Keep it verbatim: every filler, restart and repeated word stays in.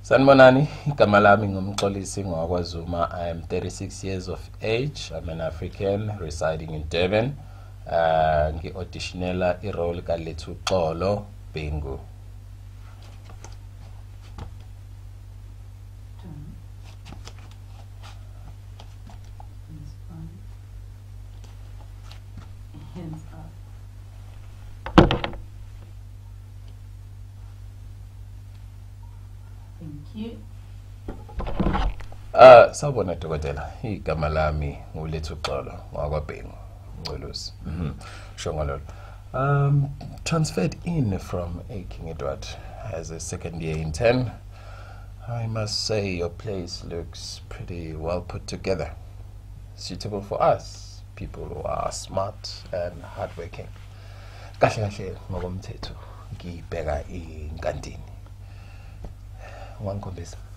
Sanibonani, igama lami ngumxolisi ngokwaZuma. I am thirty-six years of age. I'm an African residing in Durban. Uh, ngi-auditionela i-role ka Lethuxolo Bhengu. Hands up. Thank you. Uh, sawubona dokotela, igama lami nguLethuxolo ngokwaBhengu, Ngcolosi. Mhm. Shongololo. Um, transferred in from a King Edward as a second year intern. I must say your place looks pretty well put together. Suitable for us, people who are smart and hardworking. Kahle kahle ngokomthetho ngibheka inkantini. Ungangikhombisa?